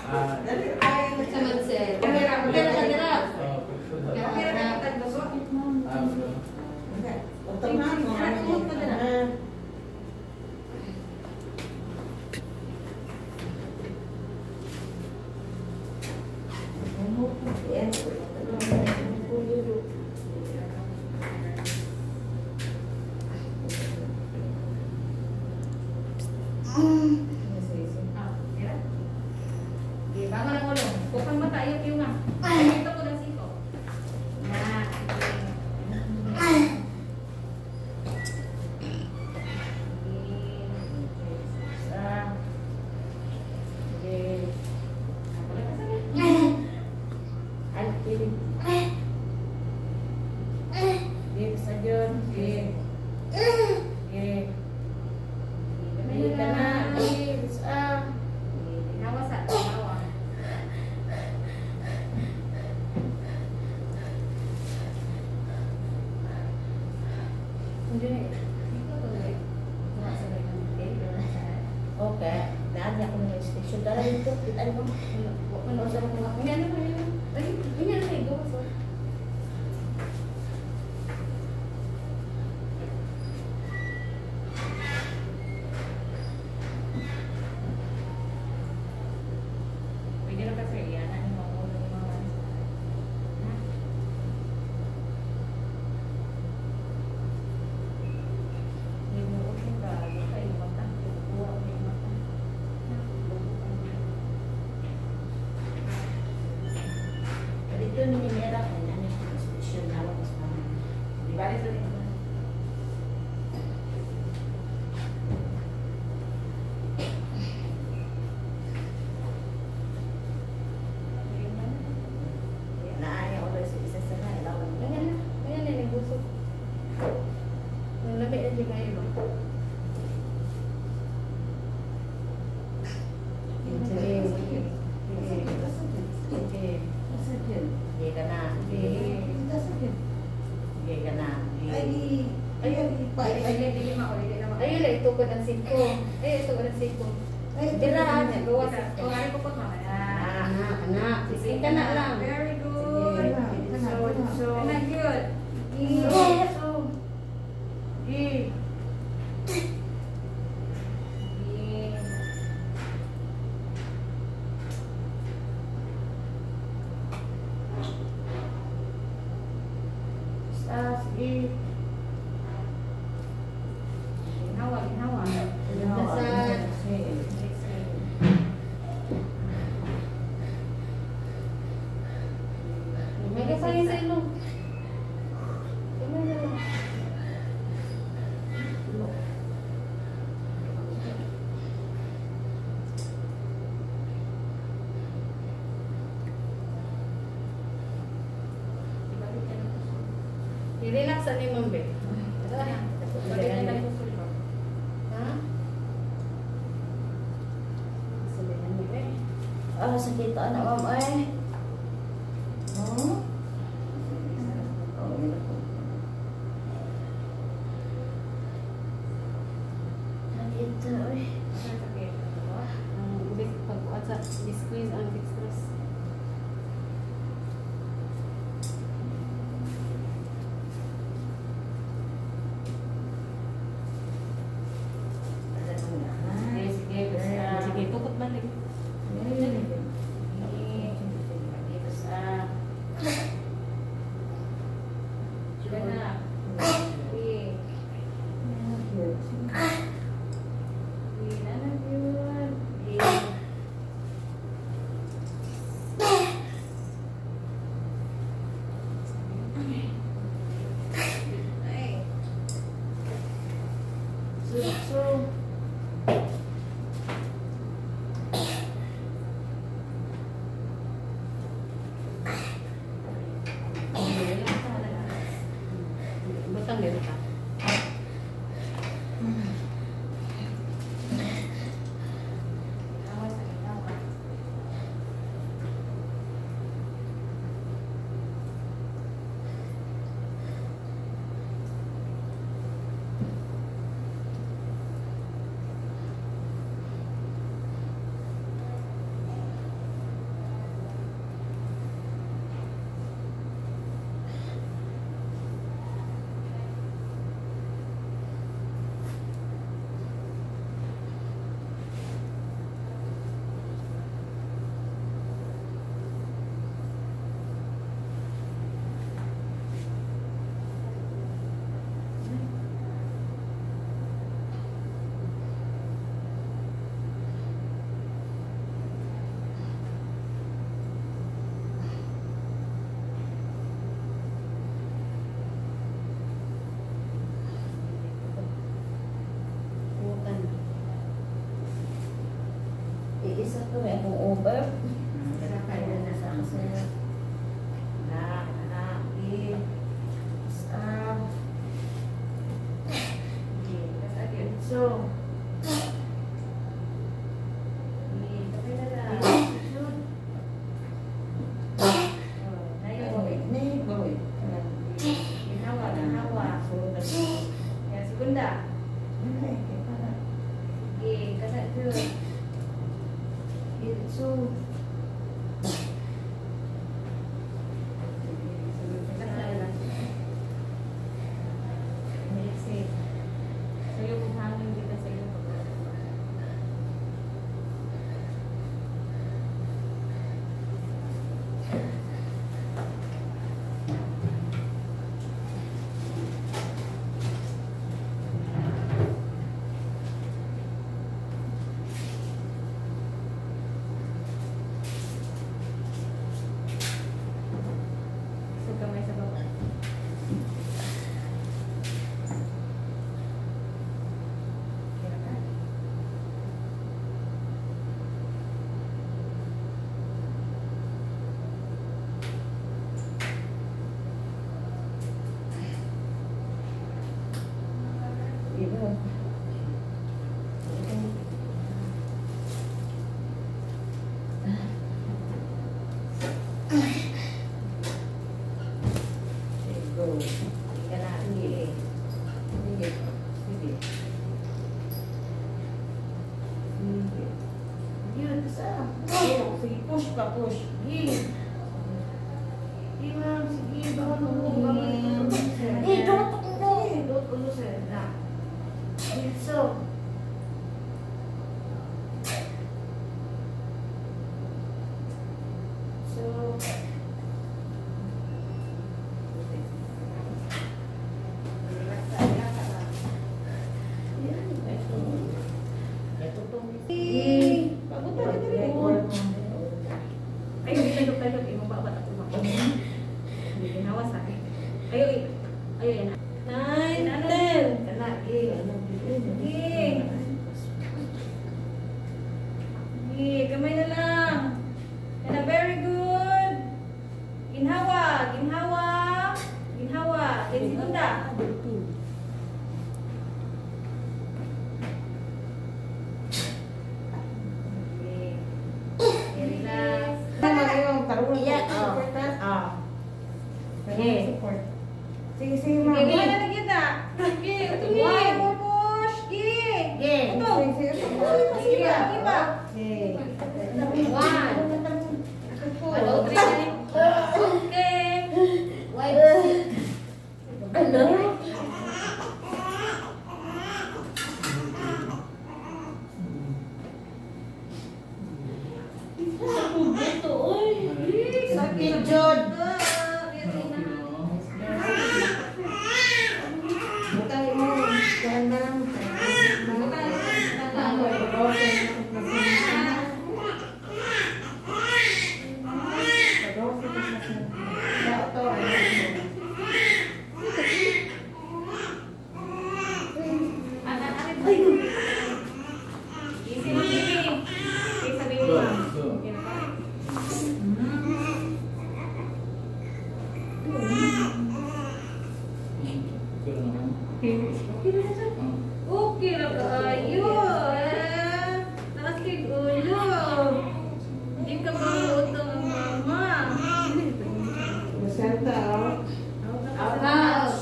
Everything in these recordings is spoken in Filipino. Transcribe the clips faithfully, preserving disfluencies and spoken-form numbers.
Sa Mansell. Kamera, kamera, kamera. Kamera, tagbaso. Okay, daan ako ng station. Dala dito, kita mo. Ano sa mga ini ano ini? Ay, ini ano ito? Pwede na kasi yan ano mo ng mga ito ni Mera kan ano yung institution na ako sa mga. Di ba ito rin? Naaya ko rin sa isa sa na. Ilaw lang. Ganyan na. Ganyan na yung busog. Nalabi na siya kayo ba? Sige ka na. Sige ka na. Ay, ay, ayun, ito ko ng siko. Ay, ito ko ng siko. Ay, tira, gawa sa. Kung ano ko po mamaya. Anak, anak. Sige ka na lang. Very good. So, so, very good. So, Sige. sige. Ginawa, ginawa. Dasal. May kasayin sa ilong. Tingnan na lang. I-relax sa ni Ma'am Be. Balik na lang po sa ha? Sabihan mo eh. Ah, sakit anak Ma'am ay. Oh. Oh, yun ako. Sakit ay. Sakit. Ang pag-uat sa squeeze ang dextrose. Sige, tukot balik. over. Kaya na sa kasi. Na, na, i. Ah. So. Bunda. Okay, kata tu. Itu. Kamay sa baba. Sige, push pa, push. Sige. Sige, ma'am. Sige, baka mo. Eh, don't go. Don't go, sir. Na. So. So. Ayo, ayo ya. Nine, ten. Kena, gi. Gi. Gi, kamay na lang. Kena, very good. Ginhawa, ginhawa. Ginhawa. Then segunda. Relax. Iya, ah. Sige. Sige, sige, ma'am. Sige, wala na kita. Sige, sige. Push. Sige. Sige. Ito. Sige, sige. Sige pa. Sige. One. Hello, three. Okay. Hello. Sakit, Jod. Okay lah kayo. Nakasig ulo. Hindi ka mautang ang mama. Masenta oh. Out.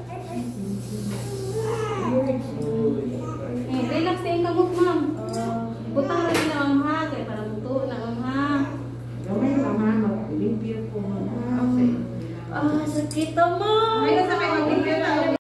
Eh, relax tayo ka mo, ma'am. Butang rin na ang ha. Kaya parang buto na ang ha. Gamay na mama. Limpyo po. Ah, sakit mo. Ay, nasa kayo.